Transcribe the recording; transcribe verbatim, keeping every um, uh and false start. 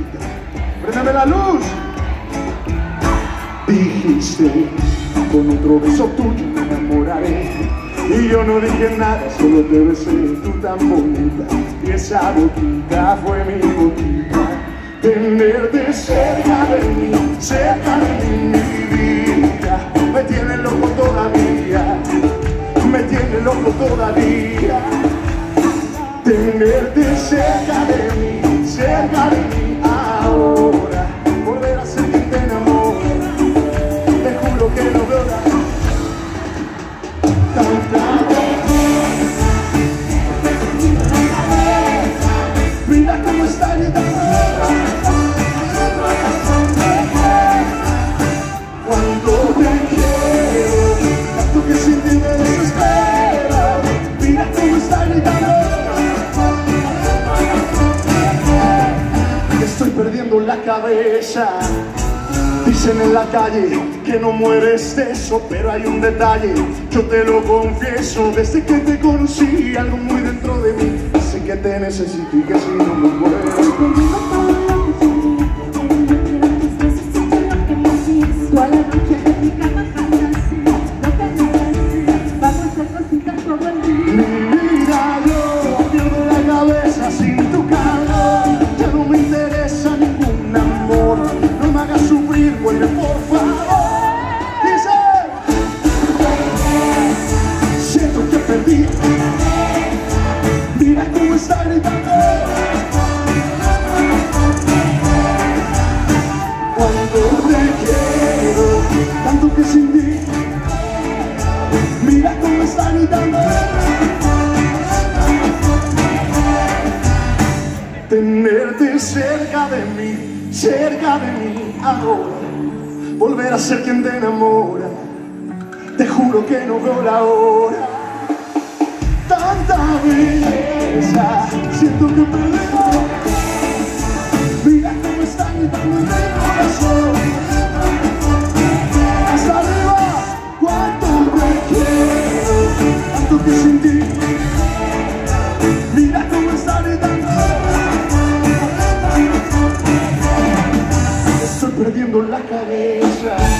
chiquita. ¡Préndeme la luz! Dijiste, con otro beso tuyo me enamoraré. Y yo no dije nada, solo te besé, tú tan bonita. Y esa boquita fue mi boquita. Tenerte cerca de mí, cerca de mí, mi vida. Me tiene loco todavía, me tiene loco todavía. Tenerte cerca de mí, cerca de mí ahora. Volver a ser quien te enamora. Te juro que no veo la tanta vez. Mira cómo está gritando. Cuando te quiero, tanto que sin ti me desespero. Mira cómo está gritando. Estoy perdiendo la cabeza. Dicen en la calle que no mueres de eso, pero hay un detalle, yo te lo confieso. Desde que te conocí, algo muy dentro de mí sé que te necesito y que si no me muero. Toda la noche en mi cama fantasía, lo que necesitas, vamos a hacer cositas todo el día. Mi vida, yo pierdo la cabeza sin tu calor. Ya no me interesa ningún amor, no me hagas sufrir, vuelve por favor. Dice, siento que perdí. Mira cómo está gritando. Cuando te quiero, tanto que sin ti. Mira cómo está gritando. Tenerte cerca de mí, cerca de mí ahora. Volver a ser quien te enamora. Te juro que no veo la hora. Tanta belleza, siento que perdí. Mira cómo está gritando en el corazón. Hasta arriba, cuánto te quiero, tanto que sin ti. Mira cómo está gritando. Estoy perdiendo la cabeza.